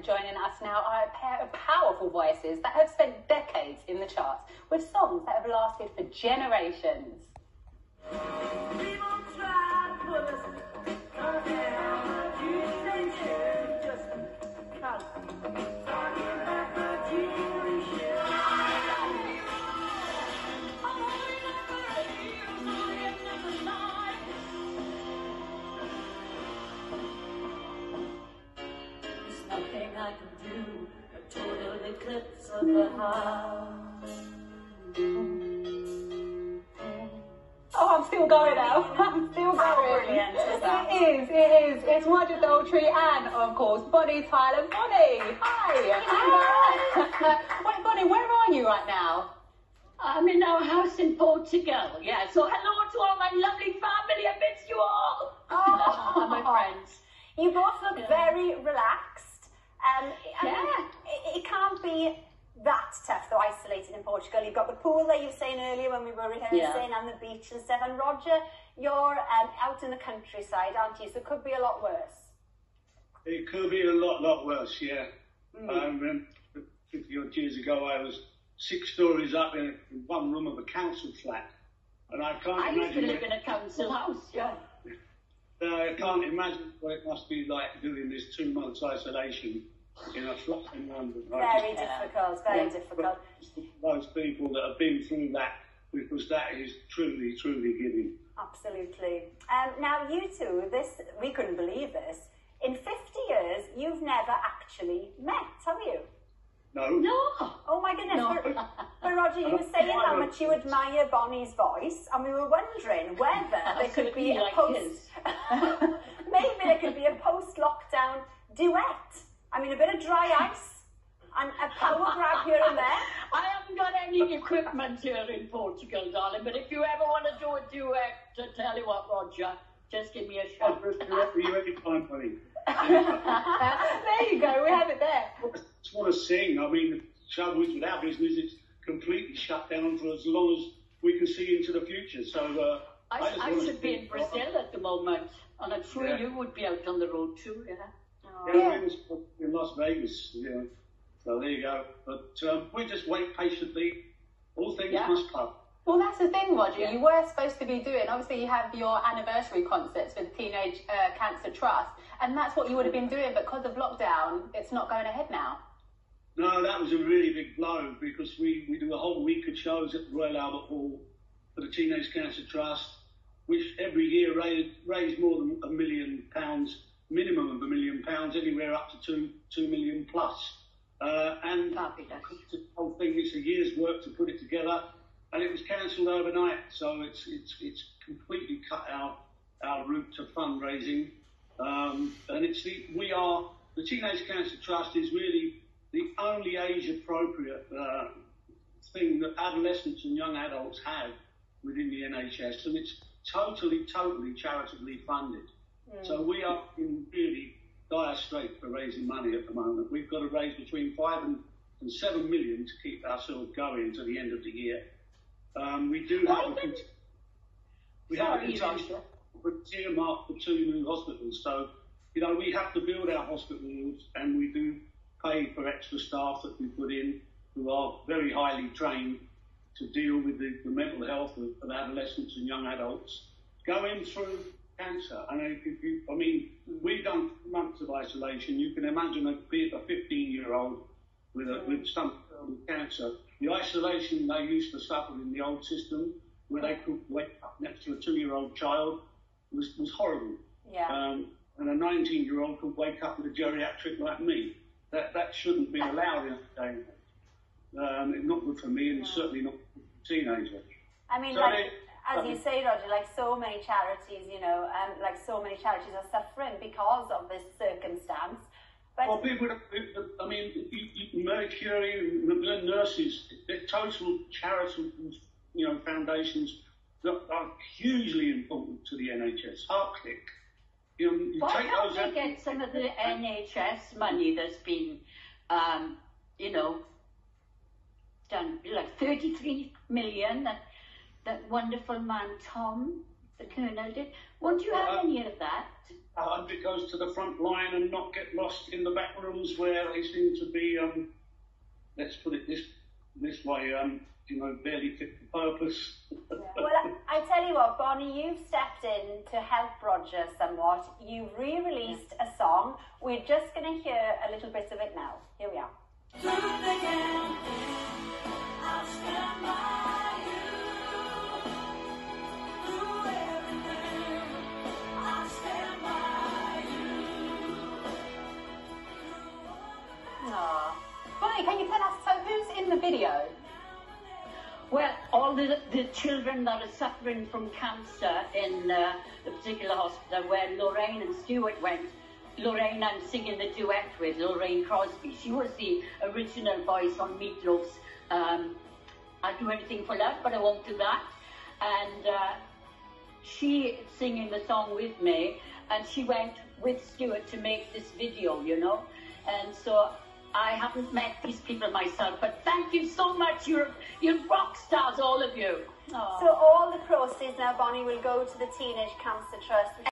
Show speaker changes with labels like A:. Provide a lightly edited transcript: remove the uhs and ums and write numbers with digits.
A: joining us now are a pair of powerful voices that have spent decades in the charts with songs that have lasted for generations.
B: Nothing I can do, a total eclipse of the heart.
A: Oh, I'm still going now. I'm still going.
B: Brilliant, is that?
A: It is. It's Roger Daltrey and, of course, Bonnie Tyler. Bonnie, hi. Wait, Bonnie, where are you right now?
B: I'm in our house in Portugal, yeah. So hello to all my lovely family, I miss you all.
A: Oh,
B: my friends.
C: You both look very relaxed.
B: Yeah.
C: It can't be that tough, though, isolated in Portugal. You've got the pool that you were saying earlier when we were rehearsing, and the beach and stuff. And Roger, you're out in the countryside, aren't you? So it could be a lot worse.
D: It could be a lot worse, yeah. I remember 50 odd years ago, I was 6 stories up in one room of a council flat. And I can't
B: I
D: imagine...
B: used to live in a council house, yeah.
D: I can't imagine what it must be like doing this 2 months isolation in a flat in London.
C: Very difficult, very difficult.
D: Those people that have been through that, because that is truly giving.
C: Absolutely. Now, you two, we couldn't believe this. In 50 years, you've never actually met, have you?
D: No.
C: Oh my goodness.
B: No.
C: But Roger, you were saying how much you admire Bonnie's voice, and we were wondering whether there could be a maybe there could be a post-lockdown duet. I mean, a bit of dry ice and a power grab here and there.
B: I haven't got any equipment here in Portugal, darling, but if you ever want to do a duet, to tell you what, Roger, just give me a shout.
D: You every time, buddy.
A: There you go, we have it there.
D: I just want to sing. I mean, the trouble is with our business, it's completely shut down for as long as we can see into the future. So
B: I should be in Brazil at the moment, and I'm sure you would be out on the road too, yeah.
D: Yeah, we're in Las Vegas, yeah. So there you go. But we just wait patiently. All things must come.
A: Well, that's the thing, Roger. You were supposed to be doing, obviously, you have your anniversary concerts for the Teenage Cancer Trust, and that's what you would have been doing, but because of lockdown, it's not going ahead now.
D: No, that was a really big blow, because we do a whole week of shows at the Royal Albert Hall for the Teenage Cancer Trust, which every year raise more than £1 million, minimum of £1 million, anywhere up to 2 million plus. And the whole thing, it's a year's work to put it together, and it was cancelled overnight. So it's completely cut our route to fundraising. And the Teenage Cancer Trust is really the only age-appropriate thing that adolescents and young adults have within the NHS, and it's totally charitably funded. So we are in really dire straits for raising money at the moment. We've got to raise between 5 and 7 million to keep ourselves going to the end of the year. We do have a earmark for 2 new hospitals. So, you know, we have to build our hospitals, and we do pay for extra staff that we put in who are very highly trained to deal with the mental health of adolescents and young adults going through cancer. And we've done 2 months of isolation. You can imagine a 15-year-old with some cancer. The isolation they used to suffer in the old system, where they could wake up next to a 2-year-old child, was horrible.
C: Yeah.
D: And a 19-year-old could wake up with a geriatric like me. That shouldn't be allowed in a day. It's not good for me, and it's certainly not good for a teenager.
C: I mean, as you say, Roger, like so many charities, so many charities are suffering because of this circumstance. But
D: well, people, Mercury, the nurses, they're total charitable, foundations that are hugely important to the NHS. Heartclick.
B: Why don't they get some of the NHS money that's been, done, like 33 million, that wonderful man Tom, the Colonel, did? Won't you have any of that?
D: hope it goes to the front line and not get lost in the back rooms where they seem to be, let's put it this way, barely fit for purpose.
C: Well, I tell you what, Bonnie, you've stepped in to help Roger somewhat. You've re-released a song. We're just going to hear a little bit of it now. Here we are.
A: Bonnie, can you tell us, so who's in the video?
B: Well, all the children that are suffering from cancer in the particular hospital where Lorraine and Stuart went. Lorraine, I'm singing the duet with, Lorraine Crosby. She was the original voice on Meatloaf's I'll Do Anything for Love, but I won't do that. And she singing the song with me, and she went with Stuart to make this video, And so I haven't met these people myself, but thank you so much. You're rock stars, all of you.
C: Aww. So all the proceeds now, Bonnie, will go to the Teenage Cancer Trust.